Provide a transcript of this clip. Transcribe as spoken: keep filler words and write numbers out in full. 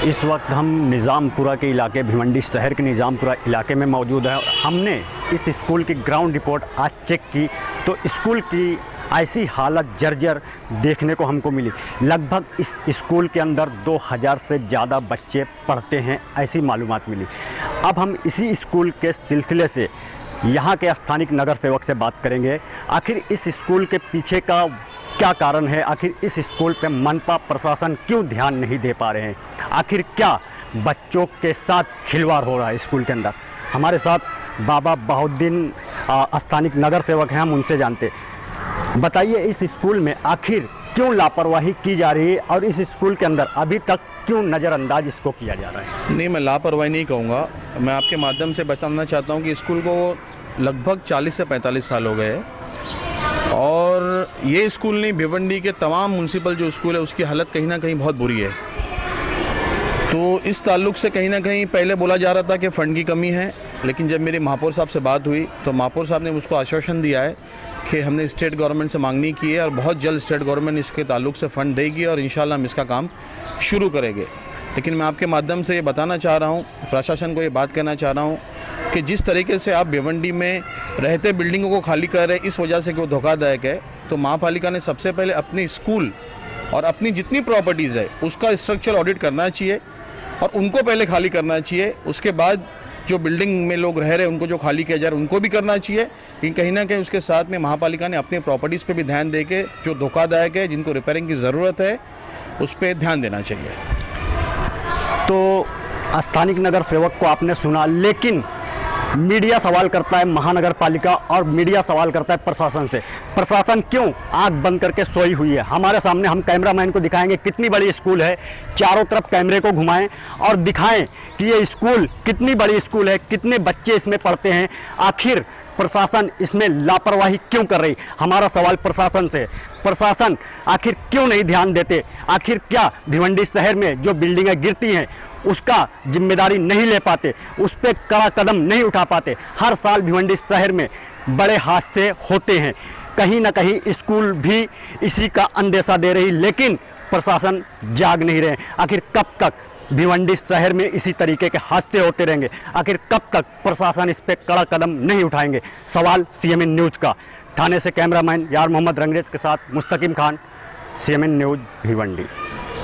इस वक्त हम निज़ामपुरा के इलाके भिवंडी शहर के निज़ामपुरा इलाके में मौजूद है। हमने इस स्कूल की ग्राउंड रिपोर्ट आज चेक की तो स्कूल की ऐसी हालत जर्जर देखने को हमको मिली। लगभग इस स्कूल के अंदर दो हज़ार से ज़्यादा बच्चे पढ़ते हैं, ऐसी मालूमात मिली। अब हम इसी स्कूल के सिलसिले से यहाँ के स्थानिक नगर सेवक से बात करेंगे। आखिर इस स्कूल के पीछे का क्या कारण है, आखिर इस स्कूल पे मनपा प्रशासन क्यों ध्यान नहीं दे पा रहे हैं, आखिर क्या बच्चों के साथ खिलवाड़ हो रहा है स्कूल के अंदर। हमारे साथ बाबा बहुद्दीन स्थानिक नगर सेवक हैं, हम उनसे जानते। बताइए इस स्कूल में आखिर क्यों लापरवाही की जा रही है और इस स्कूल के अंदर अभी तक क्यों नज़रअंदाज इसको किया जा रहा है। नहीं, मैं लापरवाही नहीं कहूँगा। मैं आपके माध्यम से बताना चाहता हूँ कि स्कूल को लगभग चालीस से पैंतालीस साल हो गए और ये स्कूल नहीं, भिवंडी के तमाम म्यूनसिपल जो स्कूल है उसकी हालत कहीं ना कहीं बहुत बुरी है। तो इस ताल्लुक़ से कहीं ना कहीं पहले बोला जा रहा था कि फ़ंड की कमी है, लेकिन जब मेरे महापौर साहब से बात हुई तो महापौर साहब ने मुझको आश्वासन दिया है कि हमने स्टेट गवर्नमेंट से मांगनी की है और बहुत जल्द स्टेट गवर्नमेंट इसके ताल्लुक़ से फ़ंड देगी और इंशाल्लाह हम इसका काम शुरू करेंगे। लेकिन मैं आपके माध्यम से ये बताना चाह रहा हूँ, प्रशासन को ये बात कहना चाह रहा हूँ कि जिस तरीके से आप भिवंडी में रहते बिल्डिंगों को खाली कर रहे हैं, इस वजह से कि वो धोखादायक है। तो महापालिका ने सबसे पहले अपने स्कूल और अपनी जितनी प्रॉपर्टीज़ है उसका स्ट्रक्चर ऑडिट करना चाहिए और उनको पहले खाली करना चाहिए। उसके बाद जो बिल्डिंग में लोग रह रहे हैं उनको जो खाली किया जा रहा है उनको भी करना चाहिए। लेकिन कहीं ना कहीं उसके साथ में महापालिका ने अपनी प्रॉपर्टीज़ पे भी ध्यान दे के जो धोखादायक है, जिनको रिपेयरिंग की ज़रूरत है, उस पर ध्यान देना चाहिए। तो स्थानिक नगर सेवक को आपने सुना, लेकिन मीडिया सवाल करता है महानगर पालिका और मीडिया सवाल करता है प्रशासन से। प्रशासन क्यों आंख बंद करके सोई हुई है। हमारे सामने हम कैमरामैन को दिखाएंगे कितनी बड़ी स्कूल है, चारों तरफ कैमरे को घुमाएं और दिखाएं कि ये स्कूल कितनी बड़ी स्कूल है, कितने बच्चे इसमें पढ़ते हैं, आखिर प्रशासन इसमें लापरवाही क्यों कर रही। हमारा सवाल प्रशासन से, प्रशासन आखिर क्यों नहीं ध्यान देते, आखिर क्या भिवंडी शहर में जो बिल्डिंगें गिरती हैं उसका जिम्मेदारी नहीं ले पाते, उस पर कड़ा कदम नहीं उठा पाते। हर साल भिवंडी शहर में बड़े हादसे होते हैं, कहीं ना कहीं स्कूल भी इसी का अंदेशा दे रही, लेकिन प्रशासन जाग नहीं रहे। आखिर कब तक भिवंडी शहर में इसी तरीके के हादसे होते रहेंगे, आखिर कब तक प्रशासन इस पर कड़ा कदम नहीं उठाएंगे। सवाल सीएमएन न्यूज़ का। ठाणे से कैमरामैन यार मोहम्मद रंगरेज के साथ मुस्तकीम खान, सीएमएन न्यूज़ भिवंडी।